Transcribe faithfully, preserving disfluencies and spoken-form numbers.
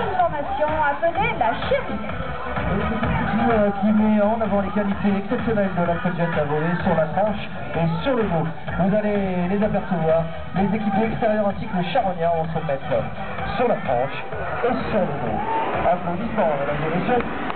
prochaine formation appelée la chérie. Et c'est une figure euh, qui met en avant les qualités exceptionnelles de la Codjet à voler sur la tranche et sur le dos. Vous allez les apercevoir, les équipiers extérieurs ainsi que le charognard vont se mettre sur la tranche et sur le dos. Applaudissements, mesdames et messieurs.